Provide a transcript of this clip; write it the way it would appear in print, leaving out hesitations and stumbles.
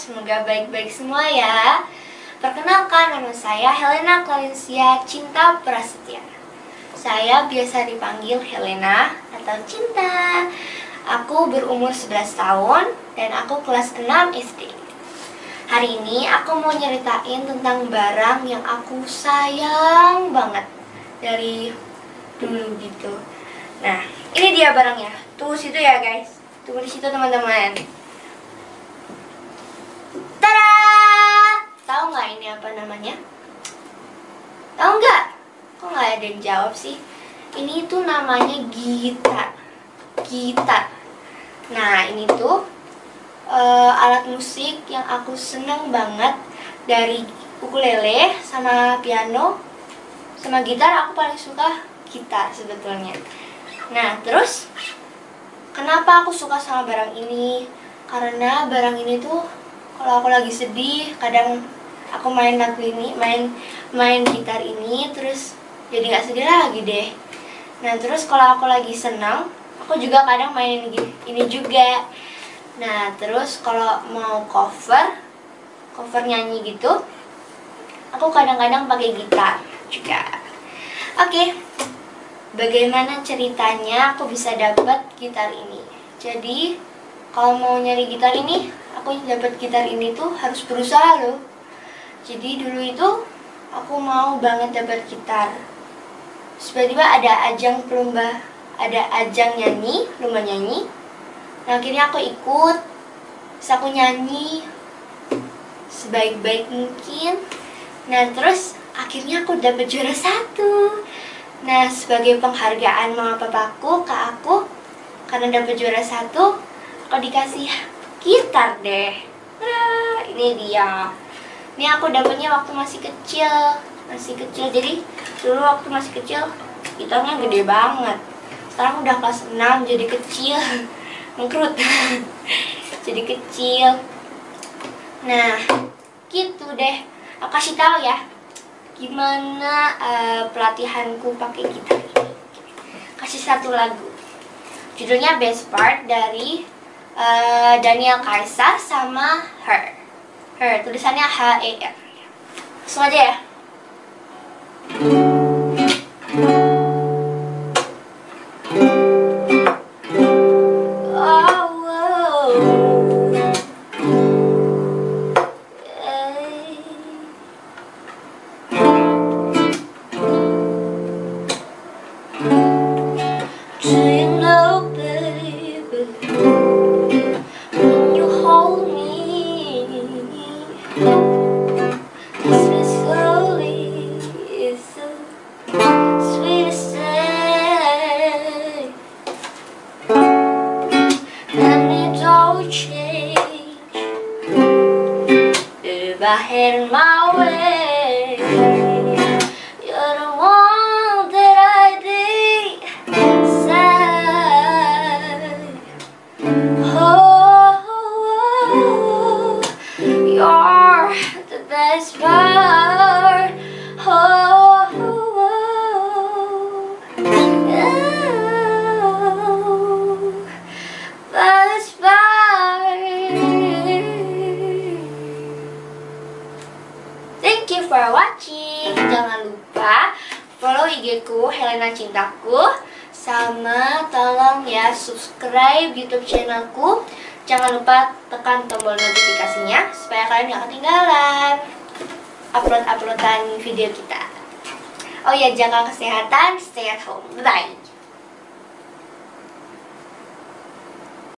semoga baik-baik semua ya. Perkenalkan, nama saya Helena Clarencia Cinta Prasetya. Saya biasa dipanggil Helena atau Cinta. Aku berumur 11 tahun dan aku kelas 6 SD. Hari ini aku mau nyeritain tentang barang yang aku sayang banget dari dulu gitu. Nah, ini dia barangnya. Tunggu situ ya guys. Tunggu di situ teman-teman. Tada! Tahu nggak ini apa namanya? Tahu nggak? Kok nggak ada yang jawab sih? Ini tuh namanya gitar. Gitar. Nah, ini tuh alat musik yang aku seneng banget. Dari ukulele sama piano sama gitar, aku paling suka gitar sebetulnya. Nah, terus kenapa aku suka sama barang ini? Karena barang ini tuh kalau aku lagi sedih, kadang aku main lagu ini, main gitar ini, terus jadi nggak sedih lagi deh. Nah, terus kalau aku lagi senang, aku juga kadang main ini juga. Nah, terus kalau mau cover nyanyi gitu, aku kadang-kadang pakai gitar juga. Oke, bagaimana ceritanya aku bisa dapat gitar ini? Jadi, kalau mau nyari gitar ini, aku dapat gitar ini tuh harus berusaha loh. Jadi dulu itu aku mau banget dapat gitar. Tiba-tiba ada ajang lomba, ada ajang nyanyi, lomba nyanyi. Nah, akhirnya aku ikut, terus aku nyanyi sebaik-baik mungkin. Nah, terus akhirnya aku dapat juara 1. Nah, sebagai penghargaan mama papaku ke aku, karena dapat juara 1, aku dikasih gitar deh. Nah, ini dia. Ini aku dapatnya waktu masih kecil. Jadi dulu waktu masih kecil gitarnya gede banget. Sekarang udah kelas 6 jadi kecil. Mengkerut. Jadi kecil. Nah, gitu deh. Aku kasih tahu ya gimana pelatihanku pakai gitar ini. Kasih satu lagu. Judulnya Best Part dari Daniel Caesar sama Her. Her, tulisannya H-E-R. Langsung aja ya. If I had my way, you're the one that I desire. Oh, you're the best part. Oh, best part. Thank you for watching. Jangan lupa follow IG ku Helena Cintaku. Sama tolong ya subscribe YouTube channelku. Jangan lupa tekan tombol notifikasinya supaya kalian gak ketinggalan uploadan video kita. Oh ya, jaga kesehatan, stay at home. Bye.